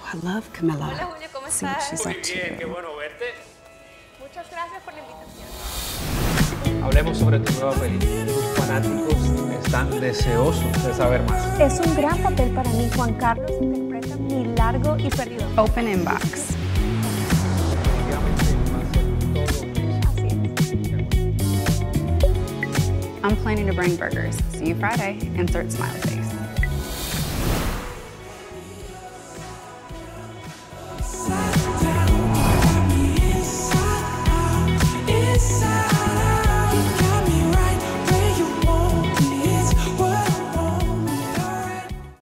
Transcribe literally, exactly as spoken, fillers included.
I love Camilla. Hola Julio, ¿cómo See what estás? she's Muy up to. bien, qué bueno verte. Muchas gracias por la invitación. Hablemos sobre tu nueva película. Tus fanáticos están deseosos de saber más. Es un gran papel para mí. Juan Carlos interpreta Mi Largo y Perdido. Open inbox. Definitivamente va a ser todo Así es. I'm planning to bring burgers. See you Friday. Insert smiley face.